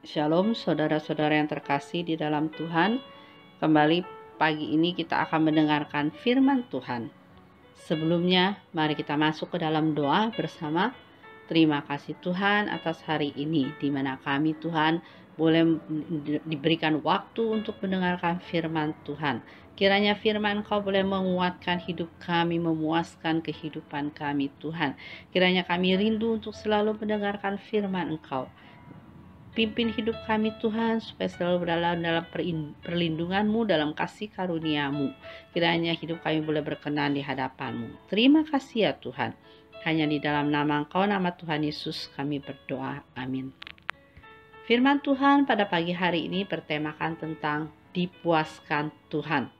Shalom saudara-saudara yang terkasih di dalam Tuhan. Kembali pagi ini kita akan mendengarkan firman Tuhan. Sebelumnya mari kita masuk ke dalam doa bersama. Terima kasih Tuhan atas hari ini di mana kami Tuhan boleh diberikan waktu untuk mendengarkan firman Tuhan. Kiranya firman Kau boleh menguatkan hidup kami, memuaskan kehidupan kami Tuhan. Kiranya kami rindu untuk selalu mendengarkan firman Engkau. Pimpin hidup kami Tuhan supaya selalu berada dalam perlindungan-Mu, dalam kasih karunia-Mu. Kiranya hidup kami boleh berkenan di hadapan-Mu. Terima kasih ya Tuhan. Hanya di dalam nama Engkau, nama Tuhan Yesus kami berdoa. Amin. Firman Tuhan pada pagi hari ini bertemakan tentang dipuaskan Tuhan.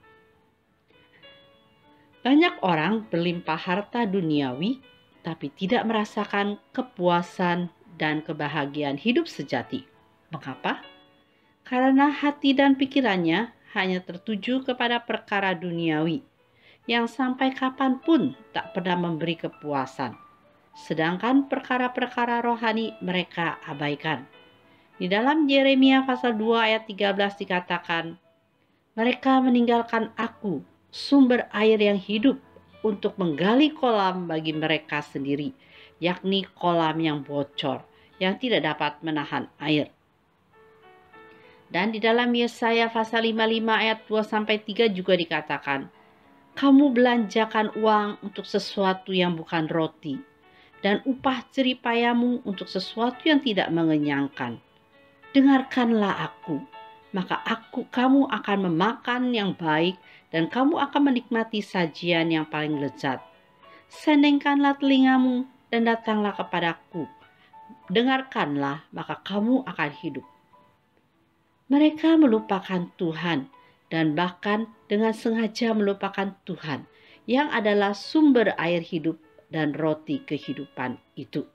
Banyak orang berlimpah harta duniawi tapi tidak merasakan kepuasan dan kebahagiaan hidup sejati. Mengapa? Karena hati dan pikirannya hanya tertuju kepada perkara duniawi yang sampai kapanpun tak pernah memberi kepuasan. Sedangkan perkara-perkara rohani mereka abaikan. Di dalam Yeremia pasal 2 ayat 13 dikatakan, "Mereka meninggalkan aku, sumber air yang hidup, untuk menggali kolam bagi mereka sendiri, yakni kolam yang bocor, yang tidak dapat menahan air." Dan di dalam Yesaya pasal 55 ayat 2-3 juga dikatakan, "Kamu belanjakan uang untuk sesuatu yang bukan roti, dan upah jeripayamu untuk sesuatu yang tidak mengenyangkan. Dengarkanlah aku, maka kamu akan memakan yang baik, dan kamu akan menikmati sajian yang paling lezat. Sendengkanlah telingamu dan datanglah kepadaku. Dengarkanlah, maka kamu akan hidup." Mereka melupakan Tuhan dan bahkan dengan sengaja melupakan Tuhan yang adalah sumber air hidup dan roti kehidupan itu.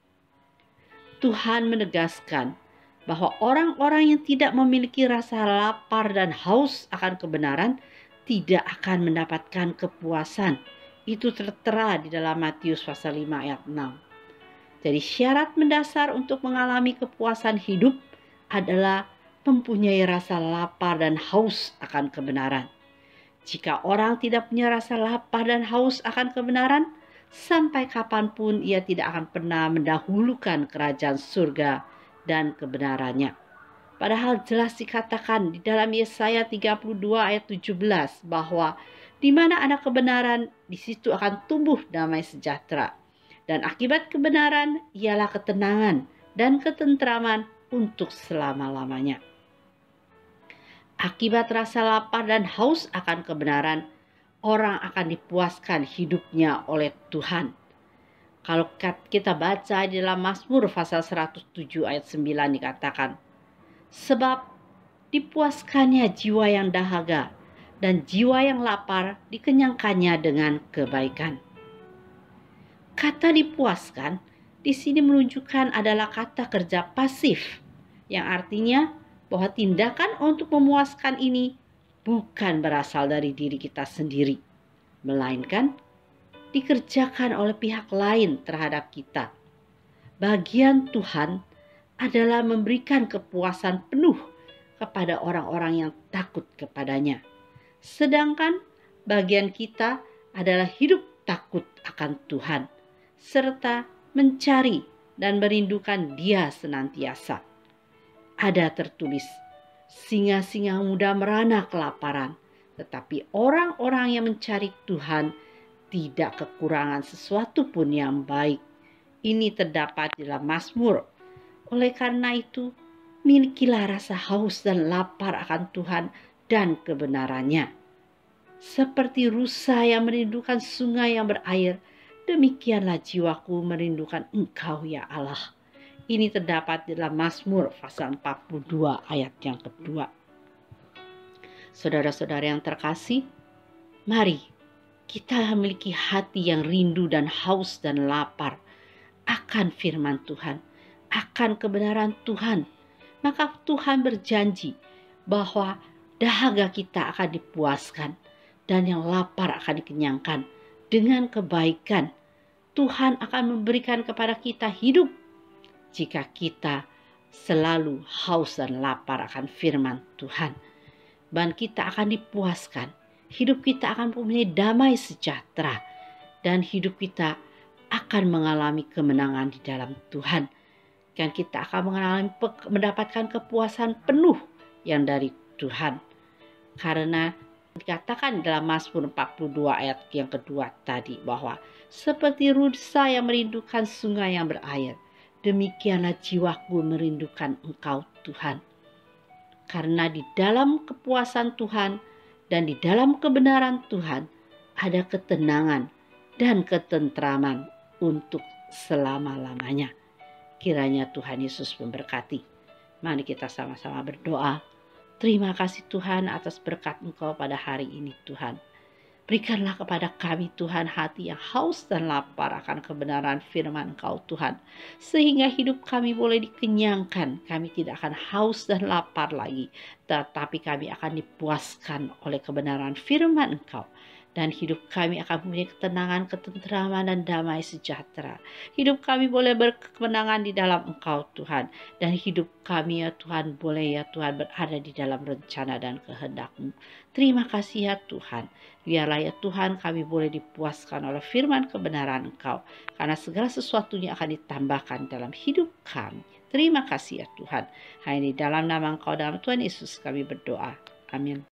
Tuhan menegaskan bahwa orang-orang yang tidak memiliki rasa lapar dan haus akan kebenaran tidak akan mendapatkan kepuasan. Itu tertera di dalam Matius pasal 5 ayat 6. Jadi syarat mendasar untuk mengalami kepuasan hidup adalah mempunyai rasa lapar dan haus akan kebenaran. Jika orang tidak punya rasa lapar dan haus akan kebenaran, sampai kapanpun ia tidak akan pernah mendahulukan kerajaan surga dan kebenarannya. Padahal jelas dikatakan di dalam Yesaya 32 ayat 17 bahwa di mana ada kebenaran, di situ akan tumbuh damai sejahtera. Dan akibat kebenaran ialah ketenangan dan ketentraman untuk selama-lamanya. Akibat rasa lapar dan haus akan kebenaran, orang akan dipuaskan hidupnya oleh Tuhan. Kalau kita baca di dalam Mazmur pasal 107 ayat 9 dikatakan, "Sebab dipuaskannya jiwa yang dahaga, dan jiwa yang lapar dikenyangkannya dengan kebaikan." Kata dipuaskan di sini menunjukkan adalah kata kerja pasif, yang artinya bahwa tindakan untuk memuaskan ini bukan berasal dari diri kita sendiri, melainkan dikerjakan oleh pihak lain terhadap kita. Bagian Tuhan adalah memberikan kepuasan penuh kepada orang-orang yang takut kepadanya. Sedangkan bagian kita adalah hidup takut akan Tuhan, serta mencari dan merindukan Dia senantiasa. Ada tertulis, "Singa-singa muda merana kelaparan, tetapi orang-orang yang mencari Tuhan tidak kekurangan sesuatu pun yang baik." Ini terdapat di dalam Mazmur. Oleh karena itu, milikilah rasa haus dan lapar akan Tuhan dan kebenarannya. Seperti rusa yang merindukan sungai yang berair, demikianlah jiwaku merindukan Engkau ya Allah. Ini terdapat di dalam Mazmur pasal 42 ayat yang kedua. Saudara-saudara yang terkasih, mari kita memiliki hati yang rindu dan haus dan lapar akan firman Tuhan, akan kebenaran Tuhan. Maka Tuhan berjanji bahwa dahaga kita akan dipuaskan dan yang lapar akan dikenyangkan dengan kebaikan. Tuhan akan memberikan kepada kita hidup jika kita selalu haus dan lapar akan firman Tuhan. Dan kita akan dipuaskan. Hidup kita akan mempunyai damai sejahtera. Dan hidup kita akan mengalami kemenangan di dalam Tuhan. Dan kita akan mendapatkan kepuasan penuh yang dari Tuhan. Karena dikatakan dalam Mazmur 42 ayat yang kedua tadi bahwa seperti rusa yang merindukan sungai yang berair, demikianlah jiwaku merindukan Engkau Tuhan. Karena di dalam kepuasan Tuhan dan di dalam kebenaran Tuhan ada ketenangan dan ketentraman untuk selama-lamanya. Kiranya Tuhan Yesus memberkati. Mari kita sama-sama berdoa. Terima kasih Tuhan atas berkat Engkau pada hari ini Tuhan. Berikanlah kepada kami Tuhan hati yang haus dan lapar akan kebenaran firman Engkau Tuhan. Sehingga hidup kami boleh dikenyangkan. Kami tidak akan haus dan lapar lagi. Tetapi kami akan dipuaskan oleh kebenaran firman Engkau. Dan hidup kami akan mempunyai ketenangan, ketentraman, dan damai sejahtera. Hidup kami boleh berkemenangan di dalam Engkau Tuhan. Dan hidup kami ya Tuhan boleh ya Tuhan berada di dalam rencana dan kehendak-Mu. Terima kasih ya Tuhan. Biarlah ya Tuhan kami boleh dipuaskan oleh firman kebenaran Engkau. Karena segala sesuatunya akan ditambahkan dalam hidup kami. Terima kasih ya Tuhan. Hanya di dalam nama Engkau dalam Tuhan Yesus kami berdoa. Amin.